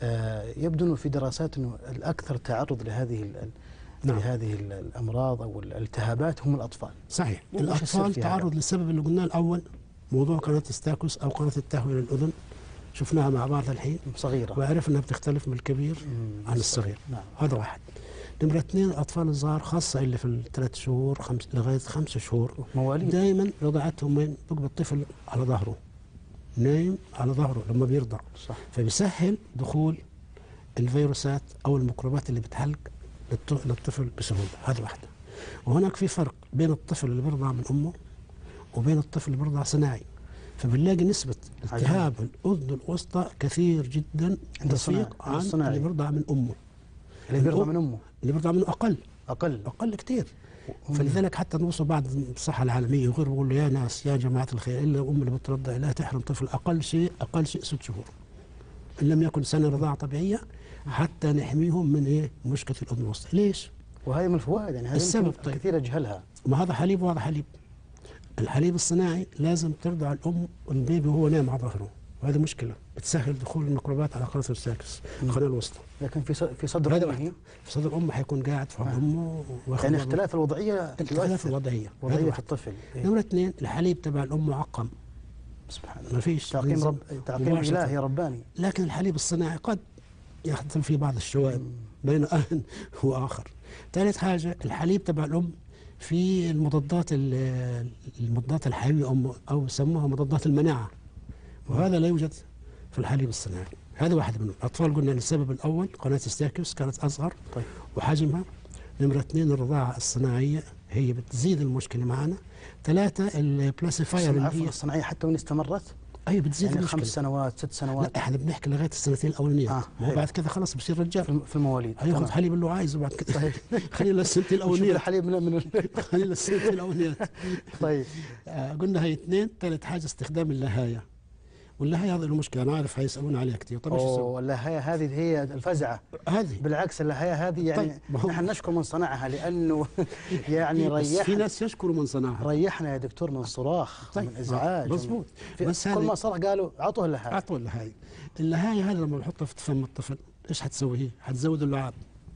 يبدو أنه في دراسات أنه الأكثر تعرض لهذه الأمراض أو الالتهابات هم الأطفال. صحيح. الأطفال تعرض للسبب اللي قلناه الأول، موضوع قناة ستاكوس أو قناة التهوية للأذن، شفناها مع بعض الحين صغيرة، وعرف أنها بتختلف من الكبير عن الصغير. نعم. هذا واحد. نمرة 2 الأطفال الصغار خاصة اللي في ال3 شهور لغاية 5 شهور مواليد، دائما رضعتهم وين؟ بيبقى الطفل على ظهره، نايم على ظهره لما بيرضع. صح. فبيسهل دخول الفيروسات أو الميكروبات اللي بتحلق للطفل بسهولة. هذا واحدة. وهناك في فرق بين الطفل اللي بيرضع من أمه وبين الطفل اللي بيرضع صناعي. فبنلاقي نسبة التهاب الأذن الوسطى كثير جدا تفريق عن اللي بيرضع من أمه. اللي بيرضع من أمه، اللي بيرضع منه أقل كثير. فلذلك حتى نوصل بعض الصحة العالمية وغير بيقول له يا ناس يا جماعة الخير، إلا الأم اللي بترضع لا تحرم طفل أقل شيء 6 شهور إن لم يكن سنة رضاعة طبيعية، حتى نحميهم من مشكلة الأذن الوسطى. ليش؟ وهذه من الفوائد، يعني هذه السبب كثير أجهلها. ما هذا حليب وهذا حليب. الحليب الصناعي لازم ترضع الأم والبيبي وهو نايم على ظهره، وهذه مشكلة بتسهل دخول الميكروبات على قناة الساكس، القناة الوسطى. لكن في صدر أمه، في صدر أمه حيكون قاعد في حضن أمه، يعني اختلاف الوضعية، وضعية الطفل. نمرة 2 الحليب تبع الأم معقم، سبحان الله، ما فيش تعقيم إلهي رباني. لكن الحليب الصناعي قد يحصل فيه بعض الشوائب بين آن وآخر. ثالث حاجة الحليب تبع الأم في المضادات الحيوية أو يسموها مضادات المناعة، وهذا لا يوجد في الحليب الصناعي. هذا واحد منهم. الأطفال قلنا للسبب الأول قناة ستاكيوس كانت أصغر طيب. وحجمها. نمرة 2 الرضاعة الصناعية هي بتزيد المشكلة معنا. 3 البلاسيفاير الصناعية حتى وإن استمرت أي بتزيد يعني المشكلة 5 سنوات 6 سنوات. لا احنا بنحكي لغاية السنتين الأولانيات، وبعد كذا خلاص بصير رجال في المواليد، هياخذ حليب اللي هو عايزه بعد كذا. خلينا السنتين الأولانيات الحليب من خلينا السنتين الأولانيات. طيب قلنا هي 2. ثالث حاجة استخدام اللهاية، واللهاية هذه المشكلة أنا عارف حيسألون عليها كثير. طيب ايش اسوي؟ اللهاية هذه هي الفزعة هذه. بالعكس اللهاية هذه يعني طيب نحن نشكر من صنعها لأنه يعني ريحنا. في ناس يشكروا من صنعها. ريحنا يا دكتور من صراخ، طيب. من إزعاج. مضبوط. بس كل ما صرخ قالوا عطوه اللهاية. عطوه اللهاية. اللهاية هذه لما نحطها في فم الطفل ايش حتسوي هي؟ حتزود اللعاب.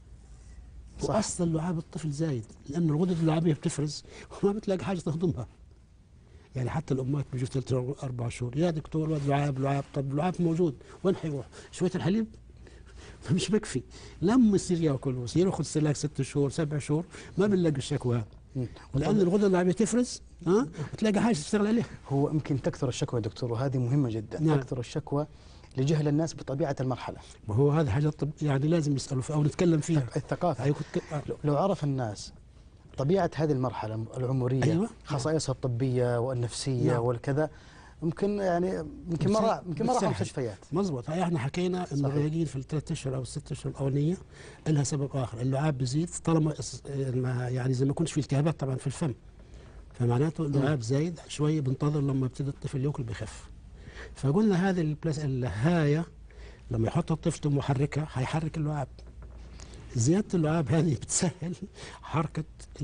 وأصلا لعاب الطفل زايد لأن الغدد اللعابية بتفرز وما بتلاقي حاجة تهضمها. يعني حتى الامهات بيجوا 3 4 شهور يا دكتور لعاب. طب اللعاب موجود وين حيروح؟ شويه الحليب مش بكفي. لما يصير ياكل ويصير ياخذ سلاك 6 شهور 7 شهور ما بنلاقي الشكوى، لان الغدد اللعابيه تفرز وتلاقي حاجه تشتغل عليها. هو يمكن تكثر الشكوى يا دكتور، وهذه مهمه جدا. نعم. تكثر الشكوى لجهل الناس بطبيعه المرحله. وهو هذا حاجه يعني لازم يسالوا او نتكلم فيها. الثقافه. لو عرف الناس طبيعة هذه المرحلة العمرية، أيوة. خصائصها الطبية والنفسية. نعم. والكذا يمكن ما راح مستشفيات. مضبوط. احنا حكينا انه الرياضيين في ال3 اشهر او ال6 اشهر الاولانيه لها سبب اخر، اللعاب بيزيد طالما يعني زي ما يكونش في التهابات طبعا في الفم، فمعناته اللعاب زايد شويه بنتظر لما يبتدي الطفل ياكل بخف. فقلنا هذه اللهايه لما يحط الطفل محركه حيحرك اللعاب. زيادة اللعاب هذه بتسهل حركة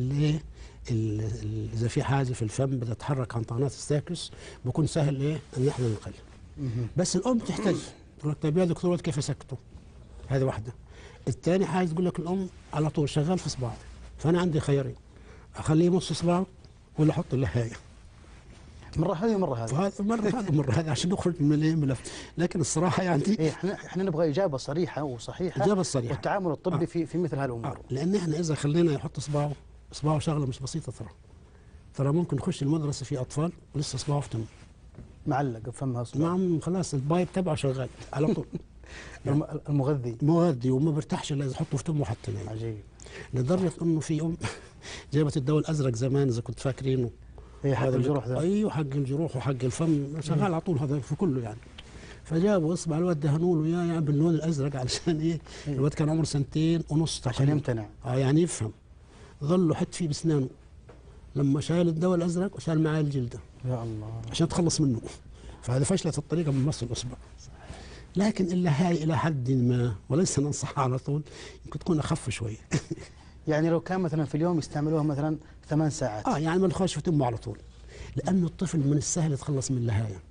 إذا في حاجة في الفم بدها تتحرك عن قناة الساكس بكون سهل أن احنا نقل. بس الأم تحتاج تقول لك طيب يا دكتور كيف أسكته؟ هذه واحدة. الثاني حاجة تقول لك الأم على طول شغال في صباعه، فأنا عندي خيارين أخليه يمص صباعه ولا أحط اللهاية. مرة هذه ومرة هذه. مرة هذه عشان نخرج من الملف. لكن الصراحة يعني احنا نبغى إجابة صريحة وصحيحة. إجابة صريحة. والتعامل الطبي في مثل هالأمور. لأن احنا إذا خلينا يحط صباعه شغلة مش بسيطة ترى ممكن يخش المدرسة في أطفال ولسه صباعه في تم معلق بفمها صباع. نعم خلاص البايب تبعه شغال على طول. المغذي وما برتاحش إلا إذا حطه في تمه حتى يعني. عجيب. لدرجة إنه في أم جابت الدواء الأزرق زمان إذا كنت فاكرينه. حق الجروح ده. ايوه حق الجروح وحق الفم شغال على طول هذا في كله يعني. فجابوا اصبع الواد دهنوا له اياه باللون الازرق علشان الواد كان عمره 2.5 سنين عشان يمتنع. يعني يفهم. ظل حط فيه بسنانه لما شال الدواء الازرق وشال معاه الجلده. يا الله. عشان تخلص منه. فهذا فشلت الطريقه من مص الاصبع. لكن الا هاي الى حد ما وليس ننصحها على طول يمكن تكون اخف شويه. يعني لو كان مثلا في اليوم يستعملوها مثلا 8 ساعات. يعني ما نخش في تمه على طول. لانه الطفل من السهل يتخلص من اللهايه.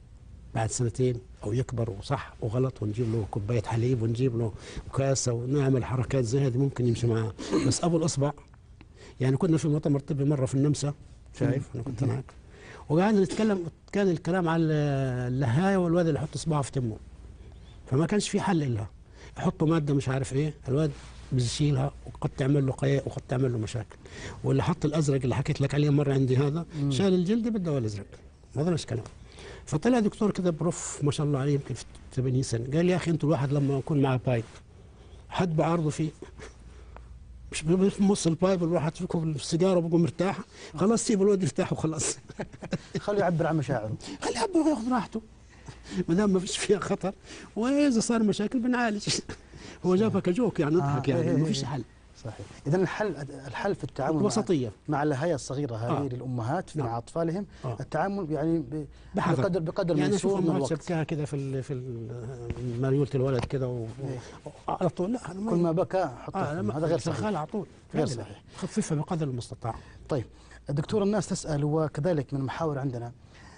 بعد سنتين او يكبر وصح وغلط، ونجيب له كوبايه حليب ونجيب له كاسه ونعمل حركات زي هذه ممكن يمشي معاه. بس ابو الاصبع يعني كنا في مؤتمر طبي مره في النمسا، شايف انا كنت هناك، وقعدنا نتكلم، كان الكلام على اللهايه والواد اللي يحط اصبعه في تمه، فما كانش في حل لها، يحطوا ماده مش عارف ايه، الواد بيشيلها وقد تعمل له قياء وقد تعمل له مشاكل. واللي حط الازرق اللي حكيت لك عليه مره عندي هذا شال الجلد بالدواء الازرق، ما ظلش كلام. فطلع دكتور كده بروف ما شاء الله عليه يمكن في 80 سنه، قال يا اخي انتوا الواحد لما يكون معه بايب حد بعرضه فيه مش بنص البايب الواحد فيكم السيجاره وبقوا مرتاح، خلاص سيب الواد يرتاح وخلاص. خليه يعبر عن مشاعره، خليه يعبر وياخذ راحته ما دام ما فيش فيها خطر، واذا صار مشاكل بنعالج. هو جابها كجوك يعني نضحك يعني ما فيش حل. صحيح. اذا الحل في التعامل وسطيه مع اللهايه الصغيره هذه للامهات مع اطفالهم، التعامل يعني بقدر يعني الميسور من الوقت. شبكها كده في مريوله الولد كده على طول، لا كل ما بكى حطه هذا غير صحيح، شغال على طول، غير صحيح. خففها بقدر المستطاع. طيب دكتور، الناس تسال وكذلك من المحاور عندنا